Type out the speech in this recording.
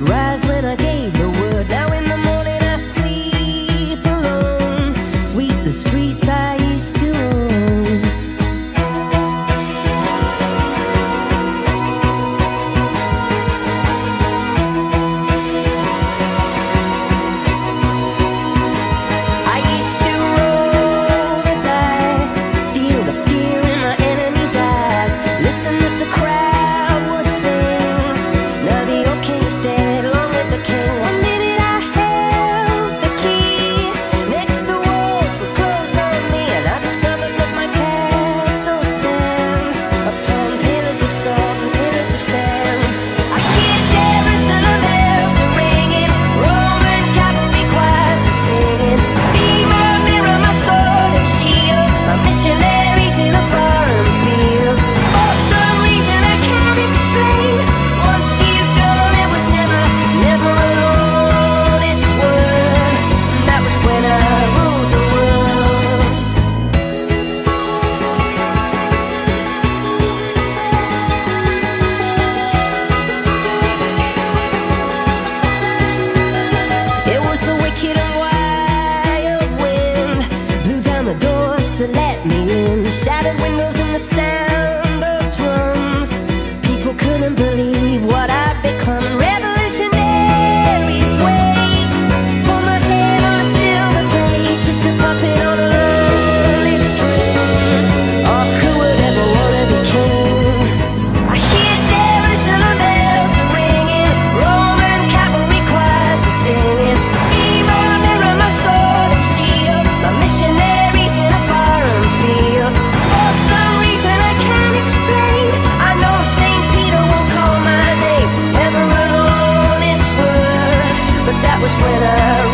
rise when I gave the word. Now in the morning I sleep alone, sweep the streets I used to own. I used to roll the dice, feel the fear in my enemy's eyes, listen as the crowd would sing. Now the old king's dead, long live the king. One minute I held the key, next the walls were closed on me, and I discovered that my castle stand upon pillars of salt and pillars of sand. I hear Jerusalem bells are ringing, Roman cavalry choirs are singing. Be my mirror, my sword and shield, my missionaries in a foreign field. For some reason I can't explain, once you've gone it was never, never an honest word. And that was when I ruled the world. It was the wicked and wild wind, blew down the doors to let me in, shattered windows and the sound of drums. People couldn't believe what I'd become. Revolutionaries wait for my head on a silver plate, just a puppet on a lonely string. Oh, who would ever wanna be king? I hear Jerusalem bells are ringing, Roman cavalry choirs are singing. Be my mirror, my sword and shield, my missionaries in a foreign field. For some reason I can't explain, I know St. Peter won't call my name, never an honest word. But that was when I